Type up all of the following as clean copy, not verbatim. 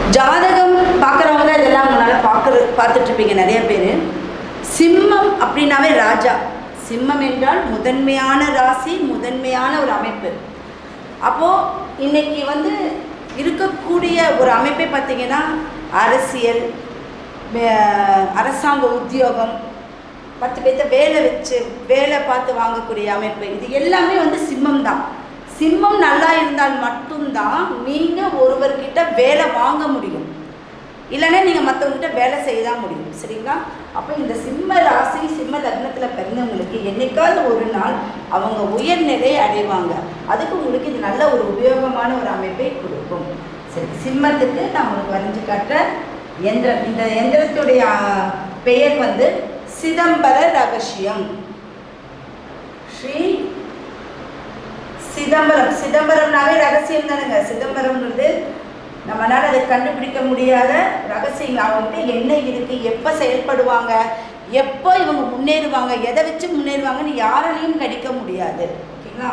ஜாதகம் பார்க்குறவங்க தான் இதெல்லாம் உங்களால் பார்த்துட்ருப்பீங்க நிறைய பேர். சிம்மம் அப்படின்னாவே ராஜா. சிம்மம் என்றால் முதன்மையான ராசி, முதன்மையான ஒரு அமைப்பு. அப்போது இன்றைக்கி வந்து இருக்கக்கூடிய ஒரு அமைப்பை பார்த்திங்கன்னா அரசியல், அரசாங்க உத்தியோகம், 10 பேர்த்த வேலை வச்சு வேலை பார்த்து வாங்கக்கூடிய அமைப்பு, இது எல்லாமே வந்து சிம்மம் தான். சிம்மம் நல்லா இருந்தால் மட்டும்தான் நீங்கள் ஒருவர்கிட்ட வேலை வாங்க முடியும், இல்லைன்னா நீங்கள் மற்றவங்ககிட்ட வேலை செய்ய தான் முடியும். சரிங்களா? அப்போ இந்த சிம்ம ராசி சிம்ம லக்னத்தில் பிறந்தவங்களுக்கு என்னைக்காவது ஒரு நாள் அவங்க உயர்நிலை அடைவாங்க. அதுக்கு உங்களுக்கு இது நல்ல ஒரு உபயோகமான ஒரு அமைப்பை கொடுக்கும். சரி, சிம்மத்துக்கு நான் உங்களுக்கு வரைஞ்சு காட்டுறேன் எந்திரம். இந்த எந்திரத்துடைய பெயர் வந்து சிதம்பர ரகசியம். ஸ்ரீ சிதம்பரம். சிதம்பரம்னாவே ரகசியம் தானுங்க. சிதம்பரம்ன்றது நம்மளால் அதை கண்டுபிடிக்க முடியாத ரகசியம். அவங்ககிட்ட என்ன இருக்குது, எப்போ செயல்படுவாங்க, எப்போ இவங்க முன்னேறுவாங்க, எதை வச்சு முன்னேறுவாங்கன்னு யாராலையும் கணிக்க முடியாது. ஓகேங்களா?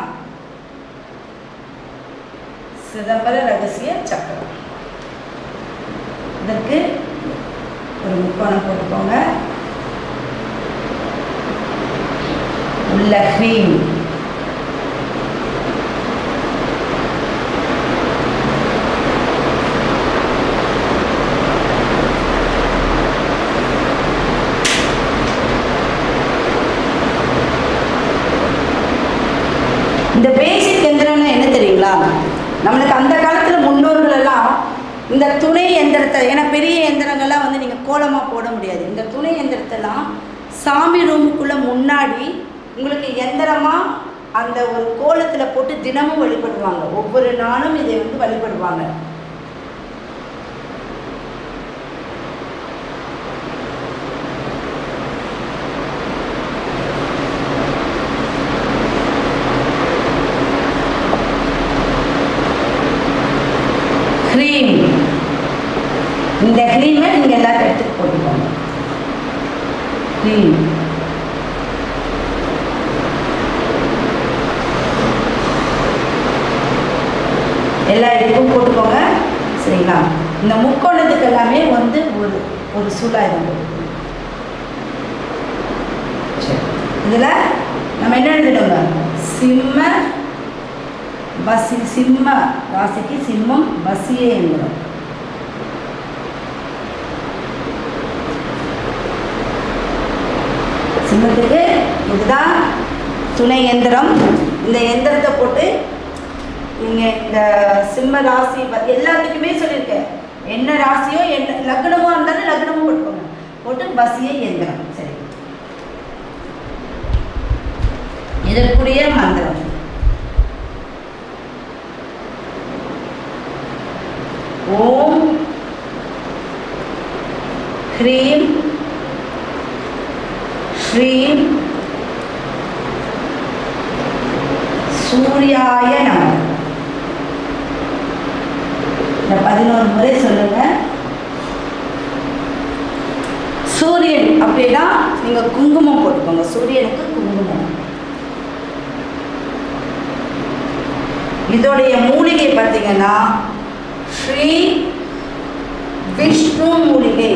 சிதம்பர ரகசிய சக்கரம். இதற்கு ஒரு முக்கோணம் போட்டுக்கோங்க. உள்ள ஹ்ரீம். இந்த பேசிக் எந்திரம்னா என்ன தெரியுங்களா? நம்மளுக்கு அந்த காலத்தில் முன்னோர்கள் எல்லாம் இந்த துணை எந்திரத்தை, ஏன்னா பெரிய எந்திரங்கள்லாம் வந்து நீங்கள் கோலமாக போட முடியாது, இந்த துணை எந்திரத்தெல்லாம் சாமி ரூமுக்குள்ளே முன்னாடி உங்களுக்கு எந்திரமாக அந்த ஒரு கோலத்தில் போட்டு தினமும் வழிபடுவாங்க. ஒவ்வொரு நாளும் இதை வந்து வழிபடுவாங்க. க்ரீம். இந்த க்ரீமை நீங்கள் எல்லாத்தையும் எடுத்து போட்டுக்கோங்க. க்ரீம். எல்லா இடத்துக்கும் போட்டுக்கோங்க. சரிங்களா? இந்த முக்கோணத்துக்கு எல்லாமே வந்து ஒரு சூழாயுதம் போட்டுக்கோங்க. சரி, இதில் நம்ம என்ன எழுதிடுங்க? சிம்ம வசி. சிம்ம ராசிக்கு சிம்மம் வசியே என்கிறோம். சிம்மத்துக்கு இதுதான் துணை எந்திரம். இந்த எந்திரத்தை போட்டு நீங்கள் இந்த சிம்ம ராசி எல்லாத்துக்குமே சொல்லியிருக்கேன். என்ன ராசியோ என்ன லக்னமாக இருந்தாலும் லக்னமும் போட்டுக்கோங்க. போட்டு வசிய எந்திரம். சரி, இதற்குரிய மந்திரம் ஓம் ஹ்ரீம் ஸ்ரீம் சூர்யாய நமः. இந்த 11 முறை சொல்லுங்க. சூரியன் அப்படின்னா நீங்க குங்குமம் போட்டுக்கோங்க. சூரியனுக்கு குங்குமம். இதோடைய மூலிகை பார்த்தீங்கன்னா ஸ்ரீ விஷ்ணு மூலிகை.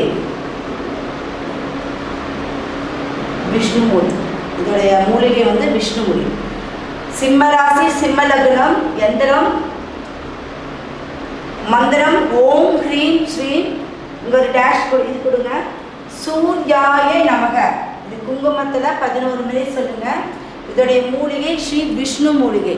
விஷ்ணு மூலிகை. இதோடைய மூலிகை வந்து விஷ்ணு மூலிகை. சிம்மராசி சிம்ம லக்னம். எந்திரம் மந்திரம் ஓம் ஹ்ரீம் ஸ்ரீம். இங்கே ஒரு டேஷ் இது கொடுங்க. சூர்யாய நமக. இது குங்குமத்தில் 11 முறை சொல்லுங்க. இதோடைய மூலிகை ஸ்ரீ விஷ்ணு மூலிகை.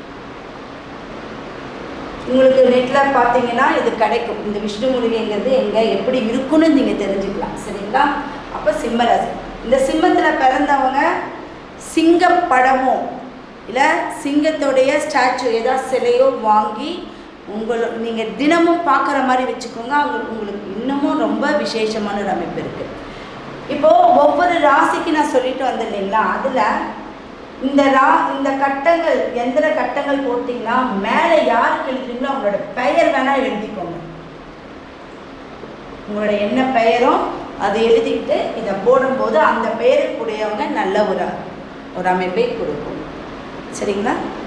உங்களுக்கு நெட்டில் பார்த்தீங்கன்னா இது கிடைக்கும். இந்த விஷ்ணு மூலிகைங்கிறது எங்கே எப்படி இருக்குன்னு நீங்கள் தெரிஞ்சுக்கலாம். சரிங்களா? அப்போ சிம்மராசி. இந்த சிம்மத்தில் பிறந்தவங்க சிங்க படமோ இல்லை சிங்கத்தோடைய ஸ்டாச்சு ஏதாவது சிலையோ வாங்கி நீங்கள் தினமும் பார்க்குற மாதிரி வச்சுக்கோங்க. உங்களுக்கு இன்னமும் ரொம்ப விசேஷமான ஒரு அமைப்பு இருக்குது. இப்போது ஒவ்வொரு ராசிக்கு நான் சொல்லிட்டு வந்தேன் இல்லைங்களா? அதில் இந்த கட்டங்கள் எந்திர கட்டங்கள் போட்டிங்கன்னா மேலே யாருக்கு எழுதுறீங்களோ அவங்களோட பெயர் வேணால் எழுதிக்கோங்க. உங்களோட என்ன பெயரும் அதை எழுதிக்கிட்டு இதை போடும்போது அந்த பெயருக்குடையவங்க நல்ல ஒரு அமைப்பை கொடுக்கும். சரிங்களா?